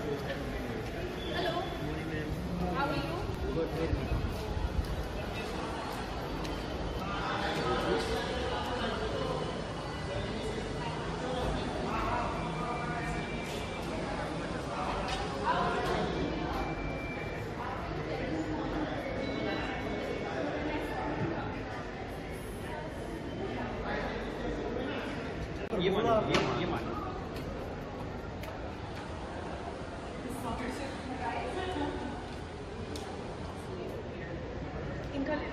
Hello. How are you? Good. ये मान इनका ले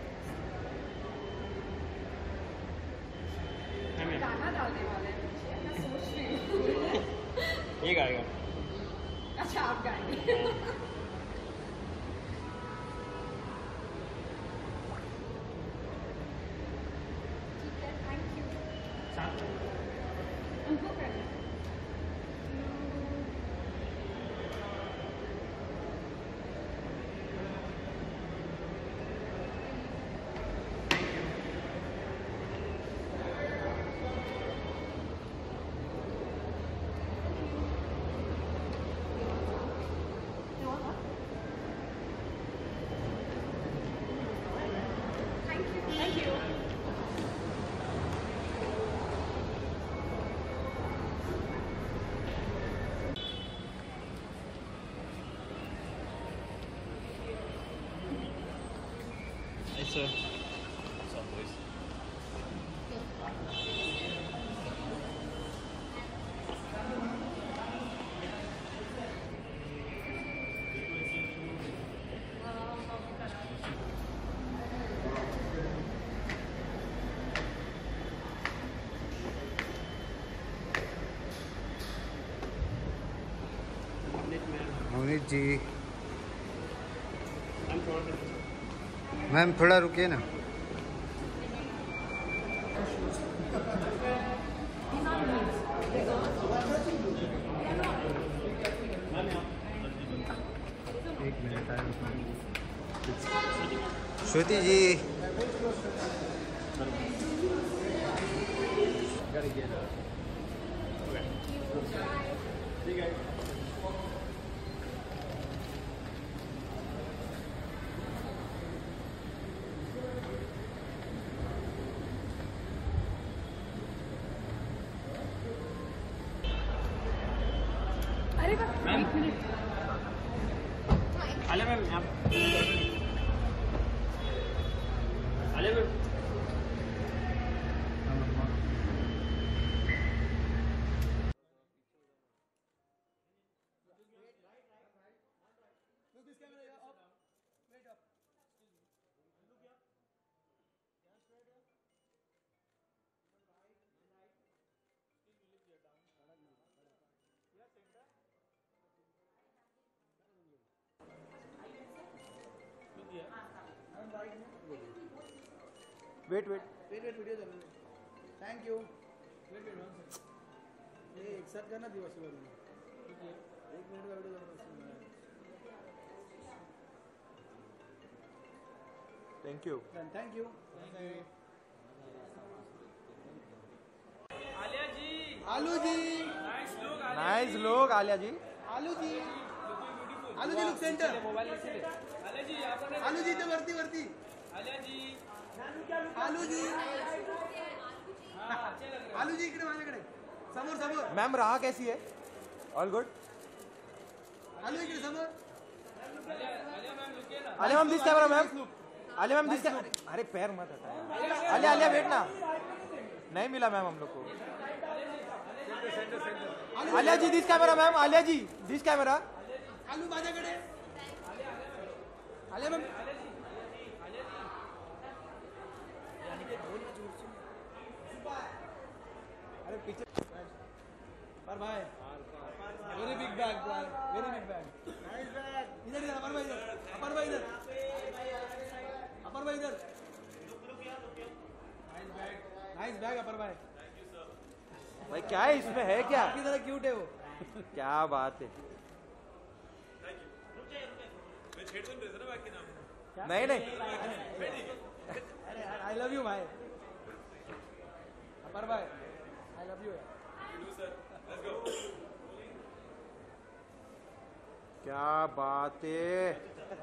गाना डालने वाले हैं मुझे, मैं सोच रही हूँ। ये गाएगा। अच्छा आप गाएंगे। ठीक है, थैंक यू। उनको करना Thank you. It's a some boys. Avneet ji, ma'am थोड़ा रुकिए ना। एक मिनट श्रुति जी, ठीक है। अरे वाह, मैम। एक मिनट। आलिया मैम आप आलिया मैम वेट वीडियो चल रही है। Thank you. ये एक साथ करना दिवस भर में। एक मिनट का वीडियो चल रहा है। Thank you. Thank you. Alia ji Aloo ji, nice लोग आलिया जी। Aloo ji, Aloo ji look centre. आलिया जी यहाँ पर आलू जी तो वरती वरती। आलिया जी आलू जी, आलू जी इकडे माझ्याकडे समोर समोर। मैम राह कैसी है? All good. आलू इकडे समोर। Alia ma'am this camera ma'am. Alia ma'am this camera. अरे पैर मत हटा। आलिया आलिया वेट ना, नहीं मिला मैम हम लोग को। Alia ji this camera ma'am. Alia ji this camera. Aloo माझ्याकडे। आलिया मैम। अरे पीछे पर भाई, वेरी बिग बैग भाई, very big bag. Nice bag. इधर इधर अपर भाई, इधर अपर भाई, इधर अपर भाई, इधर नाइस बैग अपर भाई। भाई क्या है इसमें, है क्या? आपकी तरह क्यूट है वो। क्या बात है। नहीं नहीं, अरे आई लव यू भाई अपर भाई, आई लव यू। क्या बात है.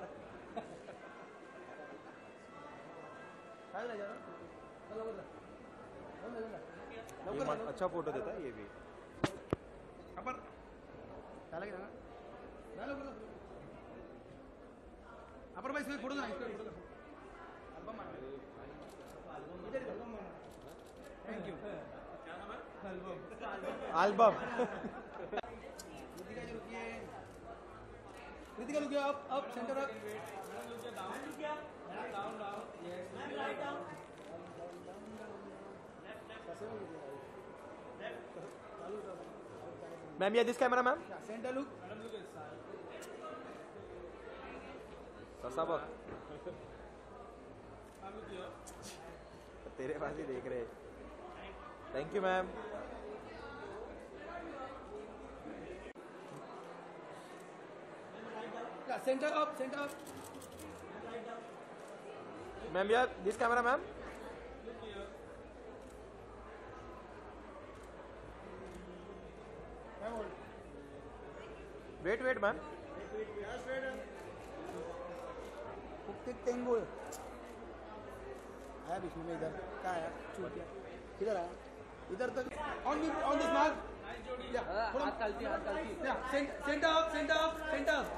अच्छा फोटो देता है ये भी. अपर भाई इसमें फोटो देना. Thank you. Album. Kritika look up centre up. Ma'am ये this camera ma'am. Centre look. ससा बक. तेरे पास ही देख रहे. Thank you ma'am. Centre up centre up. Ma'am यार this camera ma'am. Wait wait ma'am. टेंगो आया बीच में. इधर क्या आया? छूट गया. किधर आया? इधर तक. On this mark. हाथ कालती centre up centre up centre up.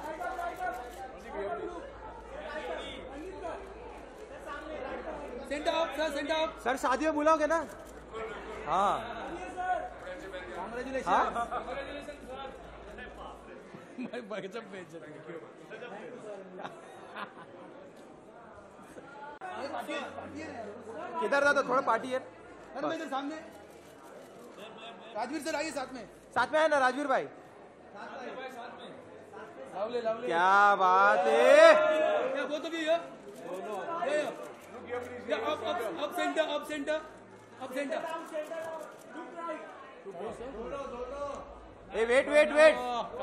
Centre up sir centre up. Sir शादी में बुलाओगे ना. हाँ कांग्रेचुलेशन. किधर था? थोड़ा पार्टी है. अरे मैं इधर सामने. राजवीर सर आइए साथ में. साथ में है ना राजवीर भाई. लावले लावले. क्या बात है. क्या वो तो भी है. Up centre up centre up centre. A wait wait wait.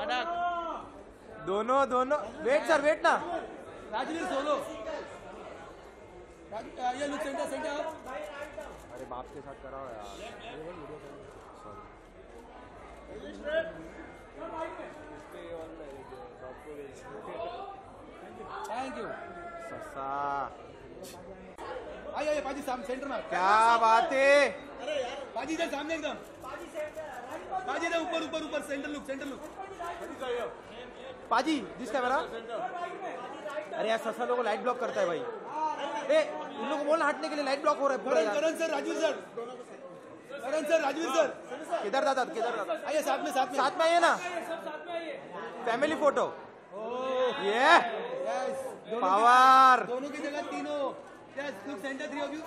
दोनों दोनों वेट सर वेट ना. राजवीर सोलो. ये लुक सेंटर सेंटर अप. अरे बाप के साथ कराओ यार. Thank you. ससा. आइए पाजी सामने सेंटर में. क्या बात है. पाजी इधर सामने एकदम. पाजी इधर ऊपर ऊपर ऊपर. Centre look centre look. पाजी दिस कैमरा. अरे यार ससा लोगों लाइट ब्लॉक करता है भाई. ए इन लोगों को बोलना हटने के लिए. लाइट ब्लॉक हो रहा है पूरा यार. Karan sir Rajveer sir. Karan sir Rajveer sir. किधर दादा किधर दादा. आइए साथ में साथ में आइए ना. Family photo. ये पावर. दोनों की जगह तीनों. Yes look centre. 3 of you.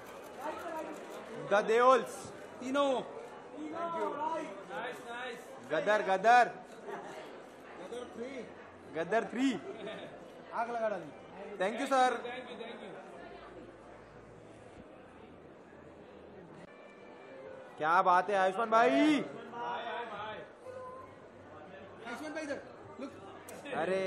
The Deols. तीनों. गदर गदर गदर 3. आग लगा डाली. Thank you sir. क्या बात है आयुष्मान भाई. आयुष्मान भाई इधर लुक. अरे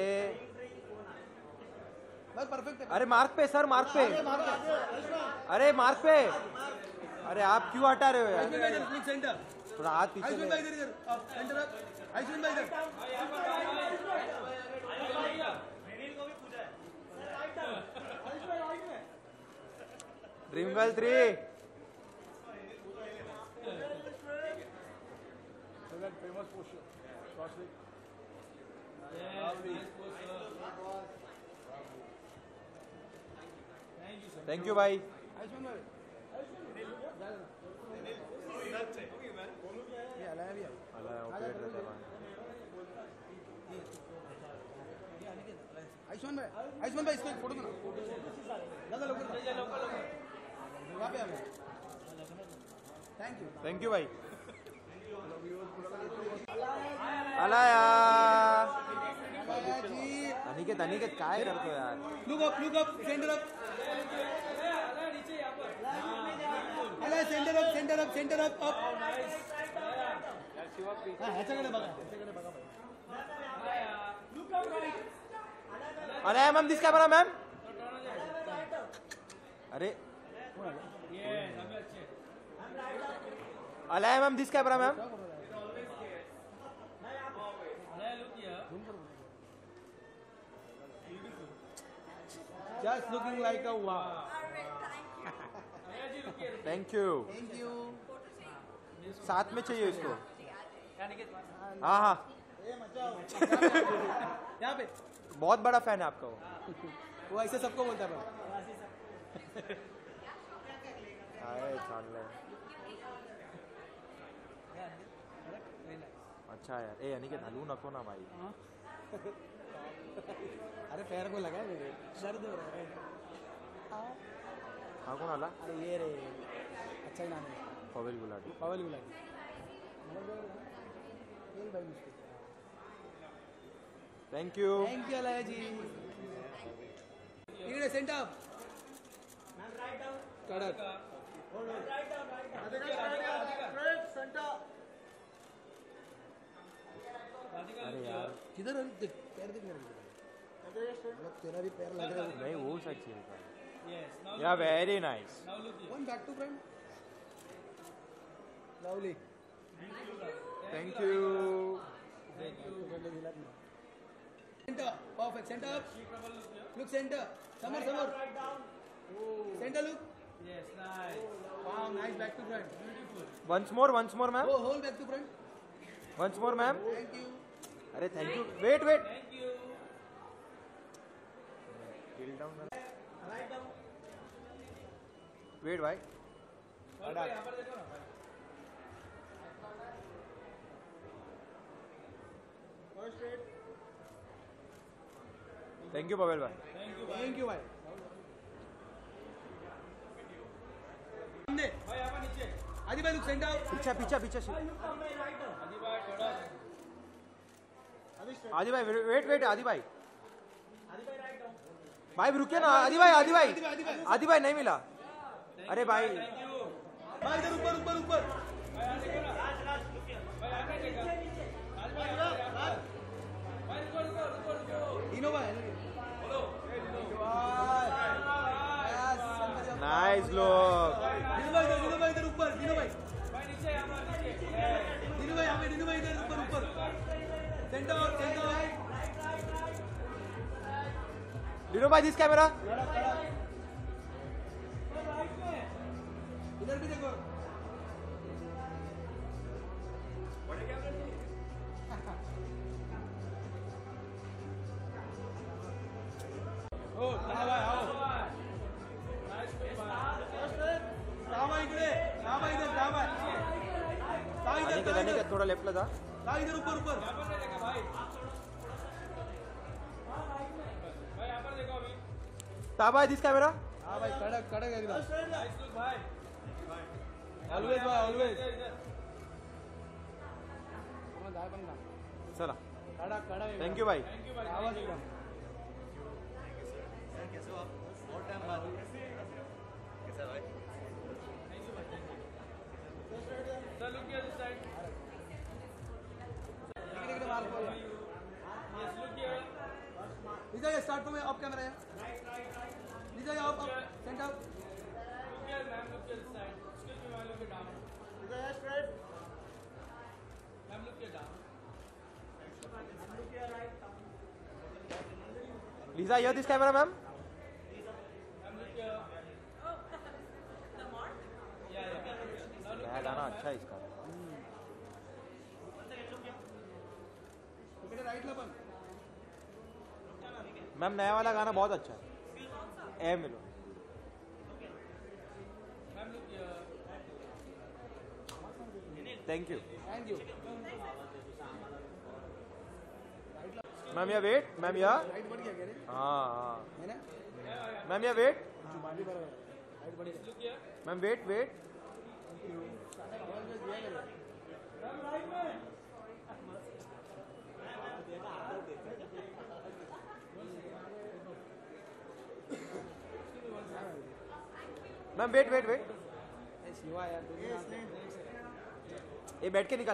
बस परफेक्ट है. अरे मार्क पे सर. मार्क पे. अरे मार्क पे. अरे आप क्यों हटा रहे हो यार. आयुष्मान भाई इधर लुक सेंटर. थोड़ा हाथ पीछे आयुष्मान ले. भाई इधर इधर अप सेंटर अप. आयुष्मान भाई इधर. Dream girl 3. थैंक यू भाई. आयुष्मान भाई ये आया भी. आयुष्मान भाई इसको एक फोटो दो ना. दादा लोग वहाँ पे आ गए. Thank you. थैंक यू भाई. अलाया जी. अनिकेत अनिकेत काय करतो यार. Look up centre up. अला centre up centre up centre up up. ह्याच्याकडे बघा. Alaya ma'am this camera ma'am. अरे Alaya ma'am this camera ma'am. Just looking like a wow. Thank you. Thank you. साथ में चाहिए इसको। हाँ हाँ यहाँ पे बहुत बड़ा फैन है आपका वो। वो ऐसे सबको बोलता है पर आहे चांगलं आहे। अच्छा यार ए अनिकेत हलू नको ना भाई। अरे पैर को लगा है मेरे दर्द हो रहा है। हा कोण आला? अरे ये रे अच्छा ही नाम है पवेल गुलाटी। पवेल गुलाटी भाई मुझको thank you. Thank you Alaya ji. इकडे सेंटर कडक अरे यार किधर है? देख पैर देख मेरा मतलब तेरा भी पैर लग रहा है। नहीं वो सच्ची है। Yes. Now yeah very nice. now look here. One back to front lovely thank you. Centre perfect centre look centre summer summer centre look Yes, nice. Wow nice back to front once more ma'am. Oh whole back to front once more ma'am. Thank you अरे thank you. Wait wait Thank you. Wait भाई। और भाई यहाँ पर देखो ना। Thank you Pavel भाई। Thank you भाई सामने भाई यहाँ पर नीचे। आदि भाई लुक सेंटर पीछे पीछे पीछे आदि भाई थोड़ा। आदि भाई वेट वेट आदि भाई। भाई रुकिए ना आदि भाई आदि भाई नहीं मिला। अरे भाई भाई इधर ऊपर ऊपर ऊपर भाई यहाँ देखो ना। भाई यहाँ नहीं देखा। आज भाई भाई रुको। इनो भाई नाइस लोग। दिनू भाई इधर ऊपर दिनू भाई भाई नीचे यहाँ पर नीचे। दिनू भाई हमें दिनू भाई इधर ऊपर ऊपर सेंटर सेंटर डिनो भाई दिस कैमरा। इधर भी देखो ओ चला भाई आओ रामा इकडे रामा इधर रामा अनिकेत थोड़ा लेफ्ट ला जा। इधर ऊपर ऊपर यहाँ पर नहीं देखा भाई। भाई यहाँ पर देखो अभी। ताबा दिस कैमरा। हाँ भाई कड़क कड़क एकदम Nice look भाई। ऑलवेज भाई ऑलवेज इधर, इधर। चला कड़क कड़क थैंक यू भाई। Thank you भाई। आवाज एकदम Sir, look here this side. इकडे मार Yes, look here. इधर स्टार्ट में अप कैमरा है इधर up up centre Look here, ma'am. Look here this side. Excuse me, ma'am. Look here down. Ma'am, look here down. लीजा here this camera ma'am. Ma'am, look here. Yeah, yeah. Now look नया here गाना down, अच्छा है इसका। इकडे राईटला पण ma'am नया वाला गाना बहुत अच्छा है। ए मिलो। Ma'am, look here. Thank you thank you ma'am yeah wait ma'am yeah. Right बढ़ गया क्या रे हाँ हाँ है ना मैम या वेट बाकी बराबर राइट बढ़ गया Look here. Ma'am wait wait. Ma'am wait wait wait. Shiva यार ये बैठ के निकाल।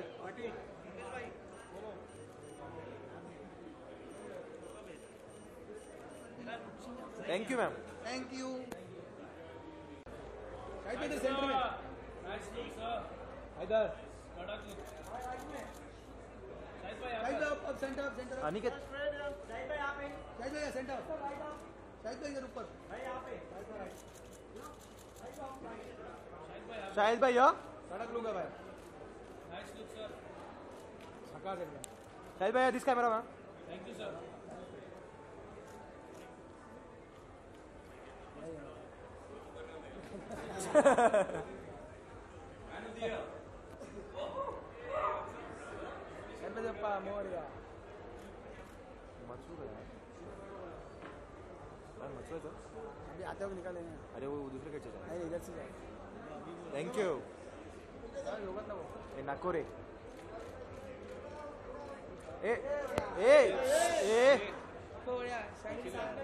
Thank you ma'am. Thank you right में सेंटर में Nice look, sir. इधर Product look. Sahib bhai, यहाँ राइट पर. Up centre centre Aniket right में सेंटर शाहिद भाई इधर ऊपर शाहिद भाई या सड़क लूंगा भाई नाइस लुक सर झकास एकदम शाहिद भाई this camera ma'am thank you sir गणपतिप्पा मोरया मचूर है यार मचूर है अभी आते हुए निकालेंगे अरे वो दूसरे के चला नहीं इधर से जाए थैंक यू होगा ना वो ए नको रे ए ए ए बढ़िया शाहिद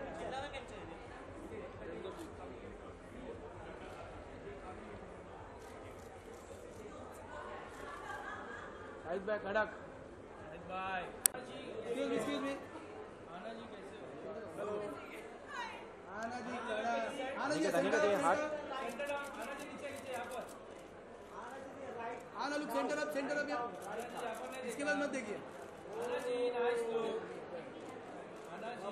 भाई कड़क बाय एक्सक्यूज मी आना जी कैसे हो आना जी कड़क आना जी निकल निकल ये हाथ सेंटर डाउन आना जी नीचे नीचे यहाँ पर आना लुक सेंटर अप यार इसके बाद मत देखिए आना जी नाइस लुक आना जी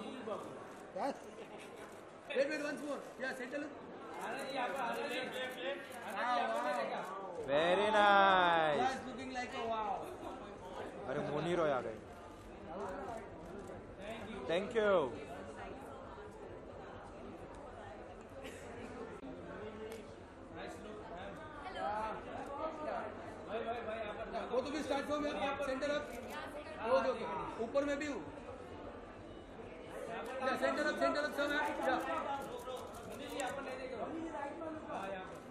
वेट वंस मोर या सेंटर लुक आना जी यहाँ पर आना जी आना जी यहाँ पर देखा very nice guys looking like a wow अरे मोनी रॉय आ गए thank you nice look ma'am भाई यहाँ पर वो तो भी start from centre up okay ऊपर में भी हूँ या सेंटर अप सब है या मुनि जी यहाँ पर नहीं देखो हाँ यहाँ पर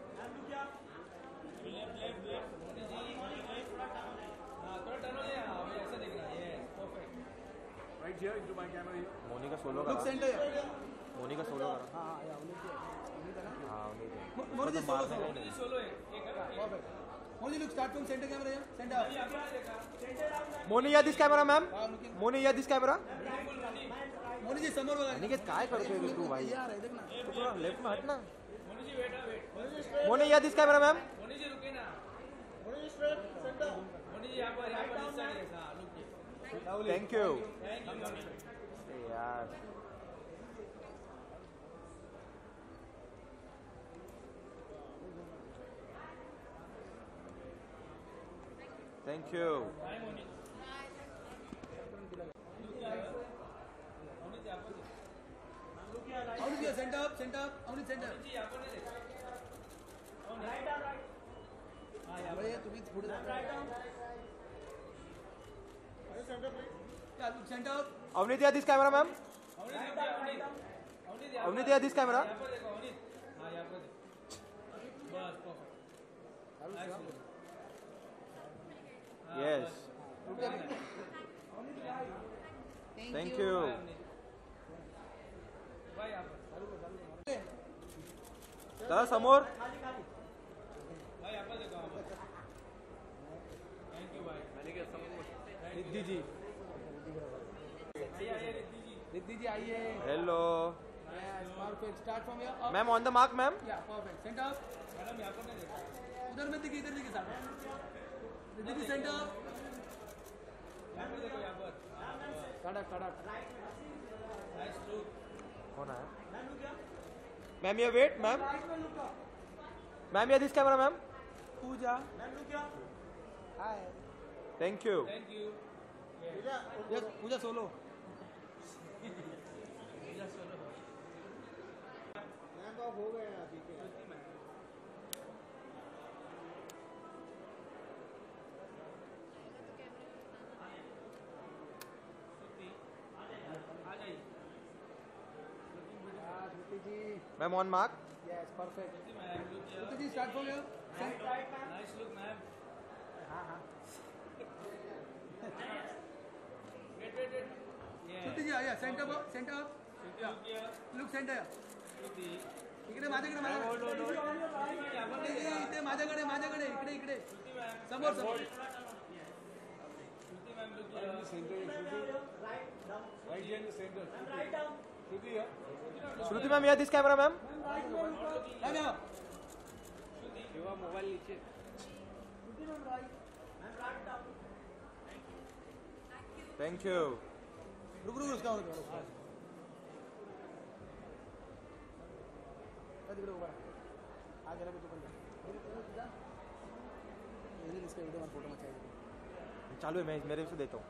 मुनि जी हाँ थोड़ा टर्न हो जाए हाँ अभी ऐसा देखना ये perfect right here into my camera here Mouni का सोलो लुक करा सेंटर मोनी का सोलो करा हां या उन्हीं हाँ उन्हीं थे मोनी जी सोलो मुनि जी सोलो है एक perfect Mouni look start from centre camera here centre यहाँ पर नहीं देखा मोनी या दिस कैमरा मैम मोनी या दिस कैमरा मोनी जी समोर बघा अनिकेत काय करतोय रे तू भाई यार है देख ना तू थोड़ा लेफ्ट में हट ना मुनि जी वेट मोनी या दिस कैमरा मैम मुनि जी रुके ना मुनि जी यहाँ पर इस साइड है हाँ रुकिए थैंक यू थैंक यू मुनि यार thank you bye Mouni Avneet yeah centre up Avneet centre ji यहाँ पर नहीं देखा बड़े तुम्ही पुढे जा या look centre up Avneet yeah this camera ma'am Avneet Avneet yeah this camera यहाँ पर देखो अवनीत हाँ यहाँ पर देखो बस परफेक्ट यस थैंक यू भाई यहाँ पर दादा समोर भाई यहाँ पर देखो यहाँ पर थैंक यू भाई रिद्धि जी आइए रिद्धि जी रिद्धि जी आइए hello yes perfect start from here up ma'am on the mark ma'am yeah perfect centre up madam यहाँ पर नहीं देखा उधर में देखिए इधर देखिए साहब रिद्धि जी सेंटर अप यहाँ पर देखो यहाँ पर कड़क नाइस लुक कौन है मैम ये वेट मैम मैम ये this camera ma'am Pooja hi thank you thank you yes Pooja solo हो गए अभी के आ जाइए जी ma'am on mark yes perfect ma'am look जी start from here nice look ma'am हां वेट श्रुति जी आया सेंटर अप लुक सेंटर इकडे माझ्याकडे इथे माझ्याकडे इकडे समोर Shruti ma'am yeah this camera ma'am mobile नीचे थैंक यू रुक उसका तिकडे उभा हा गेला की तू पण येईल इसका व्हिडिओ में फोटो मचाएगा चालू है, मैं मेरे से देता हूँ.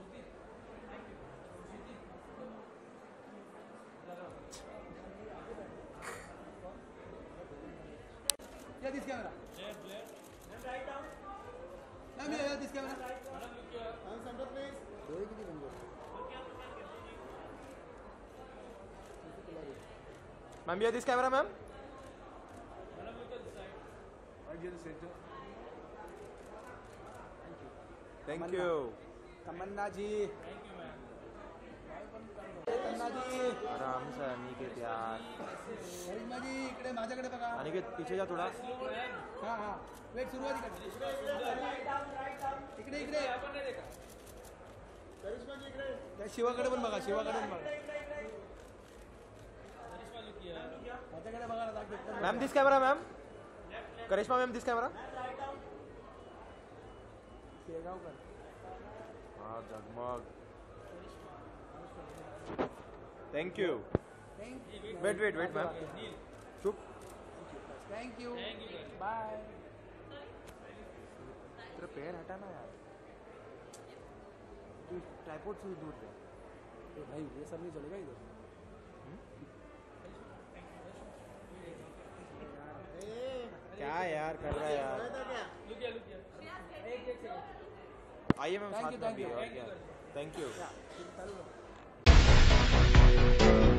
Yeah, this camera. Ma'am, yeah, this camera. Ma'am, center please. दोई कितनी बन गई? Ma'am, here this camera, ma'am. Right here the center. Thank you. तमन्ना जी. तमन्ना जी. आराम से अनिकेत यार. करिश्मा जी इकडे माझ्याकडे बघा. अनिकेत पीछे जा थोड़ा. हाँ हाँ. वेट सुरुवात इकडे. इकडे इकडे. आपण नाही देखा करिश्मा जी इकडे. त्या शिवाकडे पण बघा. शिवाकडे पण बघा. करिश्मा लुक किया माझ्याकडे बघा ना दाखव. Ma'am, this camera, ma'am. Karishma ma'am, this camera. Shegaonkar. हाँ, जगमग. Thank you. Wait, ma'am. चुप. Thank you. बाय. तेरा पैर हटाना यार. तू ट्राइपॉड से दूर रहे. तो भाई ये सब नहीं चलेगा इधर. क्या यार कर रहा है यार. लुक किया एक सेकंड आइए मैम, Thank साथ you, में thank भी. you. और क्या. Thank you. चालू कर.